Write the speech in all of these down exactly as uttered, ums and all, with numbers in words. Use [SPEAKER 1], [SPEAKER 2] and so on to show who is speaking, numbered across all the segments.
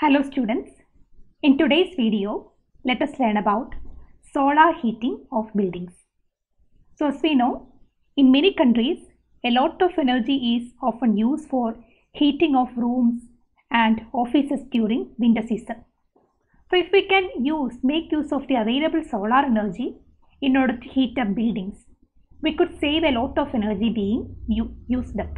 [SPEAKER 1] Hello students, in today's video, let us learn about solar heating of buildings. So as we know, in many countries, a lot of energy is often used for heating of rooms and offices during winter season. So if we can use, make use of the available solar energy in order to heat up buildings, we could save a lot of energy being used up.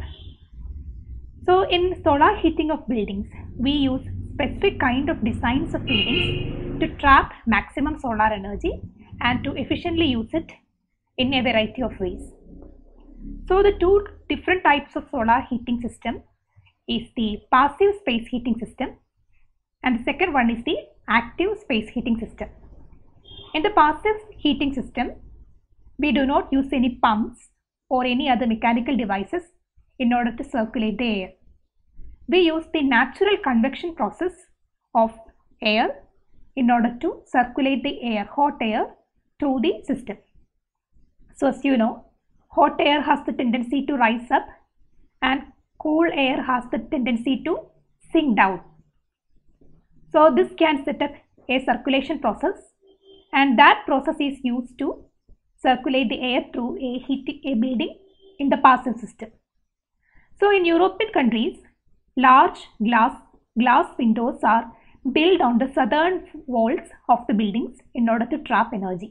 [SPEAKER 1] So in solar heating of buildings, we use specific kind of designs of buildings to trap maximum solar energy and to efficiently use it in a variety of ways. So the two different types of solar heating system is the passive space heating system and the second one is the active space heating system. In the passive heating system, we do not use any pumps or any other mechanical devices in order to circulate the air. We use the natural convection process of air in order to circulate the air, hot air, through the system. So as you know, hot air has the tendency to rise up and cool air has the tendency to sink down. So this can set up a circulation process and that process is used to circulate the air through a, heat, a building in the passive system. So in European countries, large glass, glass windows are built on the southern walls of the buildings in order to trap energy.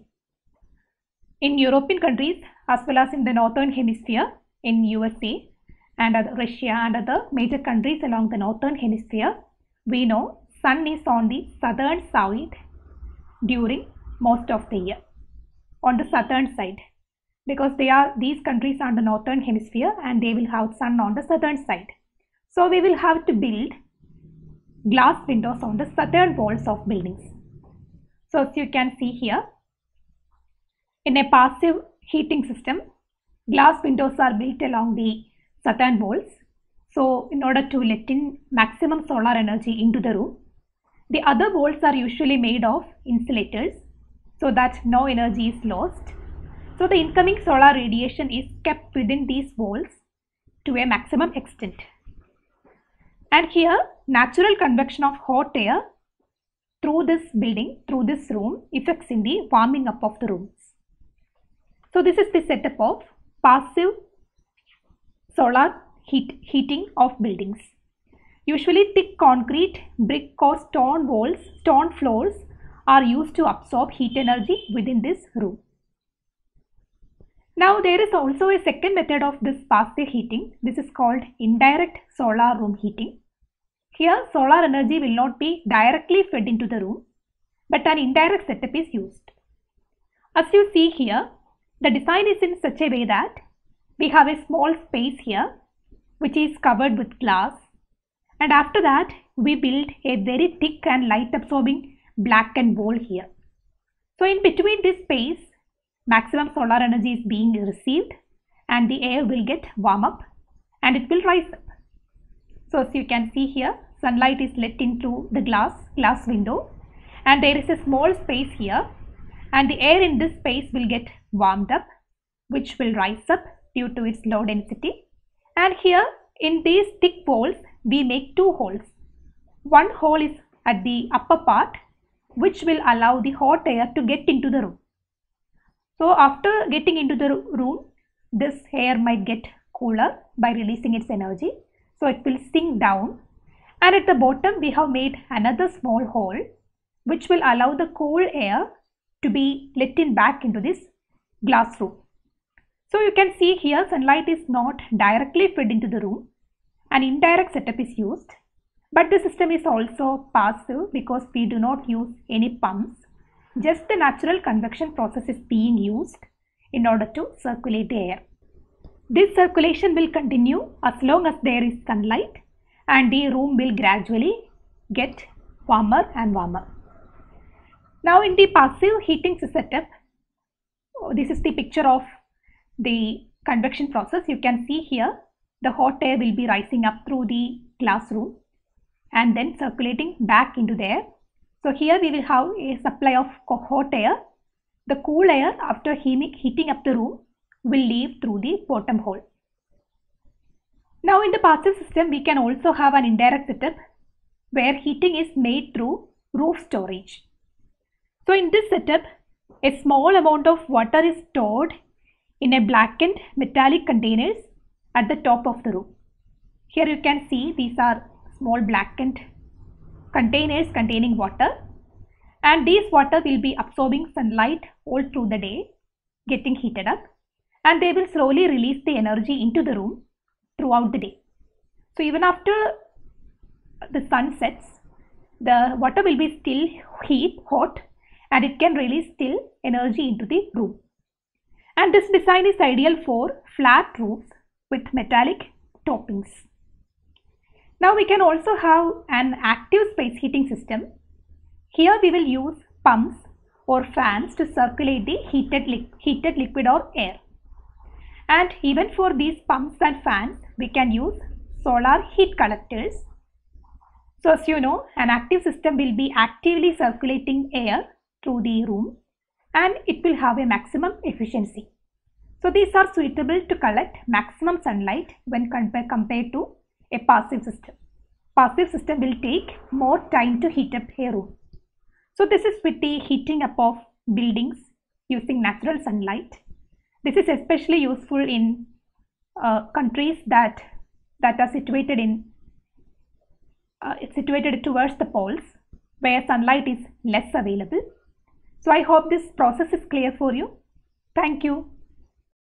[SPEAKER 1] In European countries as well as in the northern hemisphere, in U S A and other Russia and other major countries along the northern hemisphere, we know sun is on the southern side during most of the year, on the southern side, because they are these countries are the northern hemisphere and they will have sun on the southern side. So we will have to build glass windows on the southern walls of buildings. So as you can see here, in a passive heating system, glass windows are built along the southern walls. So in order to let in maximum solar energy into the room, the other walls are usually made of insulators so that no energy is lost. So the incoming solar radiation is kept within these walls to a maximum extent. And here, natural convection of hot air through this building, through this room, affects in the warming up of the rooms. So this is the setup of passive solar heat, heating of buildings. Usually thick concrete, brick or stone walls, stone floors are used to absorb heat energy within this room. Now there is also a second method of this passive heating. This is called indirect solar room heating. Here solar energy will not be directly fed into the room, but an indirect setup is used. As you see here, the design is in such a way that we have a small space here which is covered with glass, and after that we build a very thick and light absorbing blackened wall here. So in between this space, maximum solar energy is being received and the air will get warm up and it will rise up. So as you can see here, sunlight is let into the glass, glass window and there is a small space here and the air in this space will get warmed up, which will rise up due to its low density. And here in these thick walls, we make two holes. One hole is at the upper part, which will allow the hot air to get into the room. So after getting into the room, this air might get cooler by releasing its energy. So it will sink down, and at the bottom we have made another small hole which will allow the cool air to be let in back into this glass room. So you can see here sunlight is not directly fed into the room. An indirect setup is used, but the system is also passive because we do not use any pumps. Just the natural convection process is being used in order to circulate the air. This circulation will continue as long as there is sunlight and the room will gradually get warmer and warmer. Now in the passive heating setup, this is the picture of the convection process. You can see here the hot air will be rising up through the glass room and then circulating back into the air. So here we will have a supply of hot air. The cool air after heating up the room will leave through the bottom hole. Now in the passive system, we can also have an indirect setup where heating is made through roof storage. So in this setup, a small amount of water is stored in a blackened metallic containers at the top of the roof. Here you can see these are small blackened containers containing water, and these water will be absorbing sunlight all through the day, getting heated up, and they will slowly release the energy into the room throughout the day. So even after the sun sets, the water will be still heat hot and it can release still energy into the room. And this design is ideal for flat roofs with metallic toppings. Now we can also have an active space heating system. Here we will use pumps or fans to circulate the heated, li heated liquid or air. And even for these pumps and fans, we can use solar heat collectors. So as you know, an active system will be actively circulating air through the room and it will have a maximum efficiency. So these are suitable to collect maximum sunlight when compare, compared to a passive system. Passive system will take more time to heat up a room. So this is with the heating up of buildings using natural sunlight. This is especially useful in uh, countries that, that are situated in uh, situated towards the poles where sunlight is less available. So I hope this process is clear for you. Thank you.